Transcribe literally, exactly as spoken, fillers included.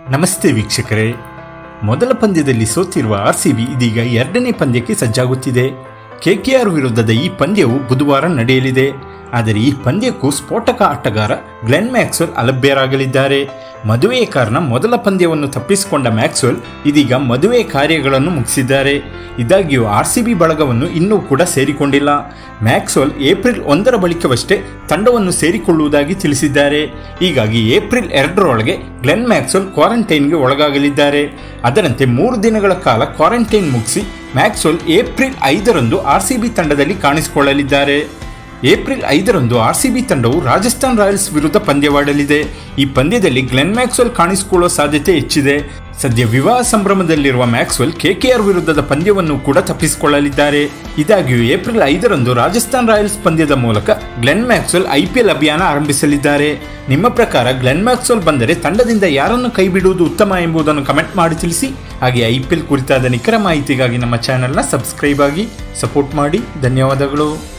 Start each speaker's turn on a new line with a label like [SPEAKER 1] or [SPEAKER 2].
[SPEAKER 1] ನಮಸ್ತೆ ವೀಕ್ಷಕರೇ, ಮೊದಲ ಪಂದ್ಯದಲ್ಲಿ ಸೋತಿರುವ ಆರ್ಸಿಬಿ ಇದೀಗ ಎರಡನೇ ಪಂದ್ಯಕ್ಕೆ ಸಜ್ಜಾಗುತ್ತಿದೆ. ಕೆಕೆಆರ್ ವಿರುದ್ಧದ ಈ ಪಂದ್ಯವು ಬುಧವಾರ ನಡೆಯಲಿದೆ. ಆದರೆ ಈ ಪಂದ್ಯಕ್ಕೂ ಸ್ಫೋಟಕ ಆಟಗಾರ ಗ್ಲೆನ್ ಮ್ಯಾಕ್ಸ್ವೆಲ್ ಅಲಭ್ಯರಾಗಲಿದ್ದಾರೆ. ಮದುವೆಯ ಕಾರಣ ಮೊದಲ ಪಂದ್ಯವನ್ನು ತಪ್ಪಿಸಿಕೊಂಡ ಮ್ಯಾಕ್ಸ್ವೆಲ್ ಇದೀಗ ಮದುವೆ ಕಾರ್ಯಗಳನ್ನು ಮುಗಿಸಿದ್ದಾರೆ. ಇದಾಗಿಯೂ ಆರ್ಸಿಬಿ ಬಳಗವನ್ನು ಇನ್ನೂ ಕೂಡ ಸೇರಿಕೊಂಡಿಲ್ಲ. ಮ್ಯಾಕ್ಸ್ವೆಲ್ ಏಪ್ರಿಲ್ ಒಂದರ ಬಳಿಕವಷ್ಟೇ ತಂಡವನ್ನು ಸೇರಿಕೊಳ್ಳುವುದಾಗಿ ತಿಳಿಸಿದ್ದಾರೆ. ಹೀಗಾಗಿ ಏಪ್ರಿಲ್ ಎರಡರೊಳಗೆ ಗ್ಲೆನ್ ಮ್ಯಾಕ್ಸ್ವೆಲ್ ಕ್ವಾರಂಟೈನ್ಗೆ ಒಳಗಾಗಲಿದ್ದಾರೆ. ಅದರಂತೆ ಮೂರು ದಿನಗಳ ಕಾಲ ಕ್ವಾರಂಟೈನ್ ಮುಗಿಸಿ ಮ್ಯಾಕ್ಸ್ವೆಲ್ ಏಪ್ರಿಲ್ ಐದರಂದು ಆರ್ಸಿಬಿ ತಂಡದಲ್ಲಿ ಕಾಣಿಸಿಕೊಳ್ಳಲಿದ್ದಾರೆ. ಏಪ್ರಿಲ್ ಐದರಂದು ಆರ್ಸಿಬಿ ತಂಡವು ರಾಜಸ್ಥಾನ್ ರಾಯಲ್ಸ್ ವಿರುದ್ಧ ಪಂದ್ಯವಾಡಲಿದೆ. ಈ ಪಂದ್ಯದಲ್ಲಿ ಗ್ಲೆನ್ ಮ್ಯಾಕ್ಸ್ವೆಲ್ ಕಾಣಿಸಿಕೊಳ್ಳುವ ಸಾಧ್ಯತೆ ಹೆಚ್ಚಿದೆ. ಸದ್ಯ ವಿವಾಹ ಸಂಭ್ರಮದಲ್ಲಿರುವ ಮ್ಯಾಕ್ಸ್ವೆಲ್ ಕೆಕೆಆರ್ ವಿರುದ್ಧದ ಪಂದ್ಯವನ್ನು ಕೂಡ ತಪ್ಪಿಸಿಕೊಳ್ಳಲಿದ್ದಾರೆ. ಇದಾಗಿಯೂ ಏಪ್ರಿಲ್ ಐದರಂದು ರಾಜಸ್ಥಾನ್ ರಾಯಲ್ಸ್ ಪಂದ್ಯದ ಮೂಲಕ ಗ್ಲೆನ್ ಮ್ಯಾಕ್ಸ್ವೆಲ್ ಐಪಿಎಲ್ ಅಭಿಯಾನ ಆರಂಭಿಸಲಿದ್ದಾರೆ. ನಿಮ್ಮ ಪ್ರಕಾರ ಗ್ಲೆನ್ ಮ್ಯಾಕ್ಸ್ವೆಲ್ ಬಂದರೆ ತಂಡದಿಂದ ಯಾರನ್ನು ಕೈಬಿಡುವುದು ಉತ್ತಮ ಎಂಬುದನ್ನು ಕಮೆಂಟ್ ಮಾಡಿ ತಿಳಿಸಿ. ಹಾಗೆ ಐಪಿಎಲ್ ಕುರಿತಾದ ನಿಖರ ಮಾಹಿತಿಗಾಗಿ ನಮ್ಮ ಚಾನೆಲ್ನ ಸಬ್ಸ್ಕ್ರೈಬ್ ಆಗಿ ಸಪೋರ್ಟ್ ಮಾಡಿ. ಧನ್ಯವಾದಗಳು.